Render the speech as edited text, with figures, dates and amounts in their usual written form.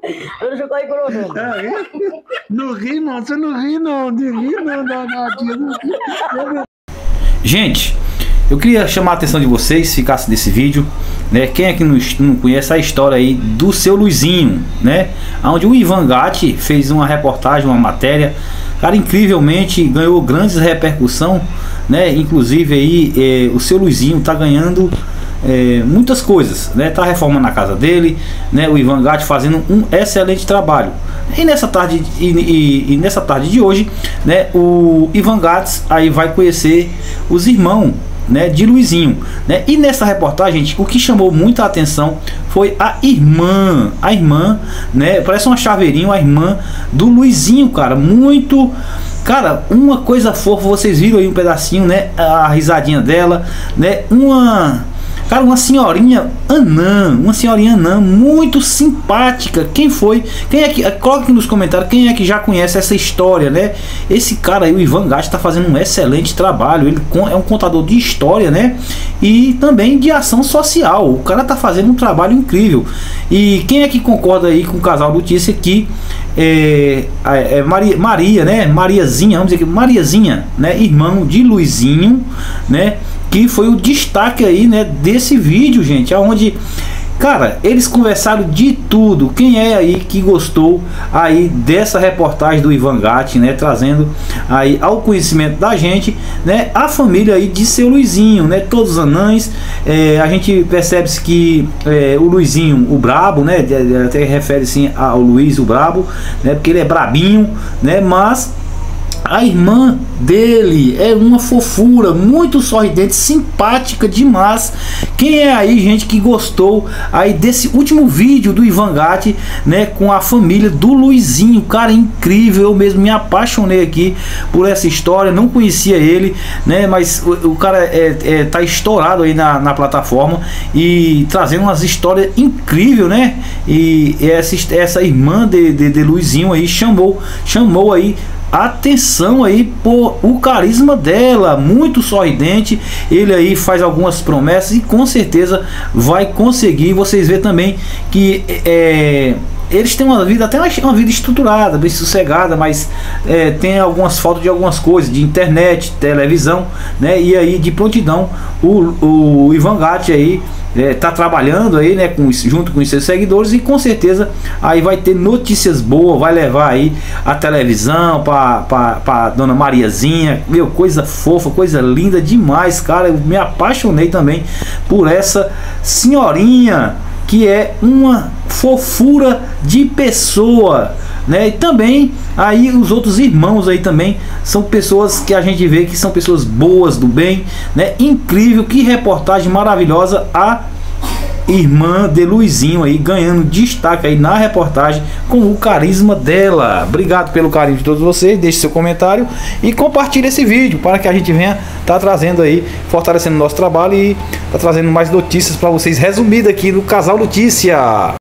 Eu não aí colorando. Não ri não, você não ri não, Gente, eu queria chamar a atenção de vocês, se ficasse desse vídeo, né? Quem é que não conhece a história aí do Seu Luizinho, né? Onde o Ivan Gatti fez uma reportagem, uma matéria, cara, incrivelmente ganhou grandes repercussão, né? Inclusive aí o Seu Luizinho tá ganhando muitas coisas, né? Tá reformando a casa dele, né? O Ivan Gatti fazendo um excelente trabalho. E nessa tarde nessa tarde de hoje, né? O Ivan Gatti aí vai conhecer os irmãos, né, de Luizinho, né? E nessa reportagem, gente, o que chamou muita atenção foi a irmã, né? Parece uma chaveirinho, a irmã do Luizinho, cara, muito, cara, uma coisa fofa. Vocês viram aí um pedacinho, né? A risadinha dela, né? Cara, uma senhorinha anã, muito simpática. Quem é que, coloque aqui nos comentários quem é que já conhece essa história, né? Esse cara aí, o Ivan Gatti, tá fazendo um excelente trabalho. Ele é um contador de história, né? E também de ação social. O cara tá fazendo um trabalho incrível. E quem é que concorda aí com o casal Notícia que Maria, né? Mariazinha, vamos dizer que Mariazinha, né? Irmão de Luizinho, né? Que foi o destaque aí, né, desse vídeo, gente, aonde, cara, eles conversaram de tudo. Quem é aí que gostou aí dessa reportagem do Ivan Gatti, né, trazendo aí ao conhecimento da gente, né, a família aí de Seu Luizinho, né, todos os anães. A gente percebe-se que o Luizinho, o brabo, né, até refere-se ao Luiz, o brabo, né, porque ele é brabinho, né, mas a irmã dele é uma fofura, muito sorridente, simpática demais. Quem é aí, gente, que gostou aí desse último vídeo do Ivan Gatti, né, com a família do Luizinho? Cara, incrível. Eu mesmo me apaixonei aqui por essa história. Não conhecia ele, né, mas o cara tá estourado aí na plataforma e trazendo umas histórias incríveis, né? E essa irmã de Luizinho aí chamou aí atenção aí por o carisma dela, muito sorridente. Ele aí faz algumas promessas e com certeza vai conseguir. Vocês vê também que eles têm uma vida, até uma vida estruturada, bem sossegada, mas tem algumas faltas de algumas coisas, de internet, televisão, né? E aí de prontidão o Ivan Gatti aí tá trabalhando aí, né, junto com os seus seguidores, e com certeza aí vai ter notícias boas, vai levar aí a televisão para dona Mariazinha. Meu, coisa fofa, coisa linda demais, cara. Eu me apaixonei também por essa senhorinha, que é uma fofura de pessoa, né? E também aí os outros irmãos aí também são pessoas que a gente vê que são pessoas boas, do bem, né? Incrível, que reportagem maravilhosa. A irmã de Luizinho aí ganhando destaque aí na reportagem com o carisma dela. Obrigado pelo carinho de todos vocês. Deixe seu comentário e compartilhe esse vídeo para que a gente venha trazendo aí, fortalecendo o nosso trabalho e trazendo mais notícias para vocês, resumida aqui no Casal Notícia.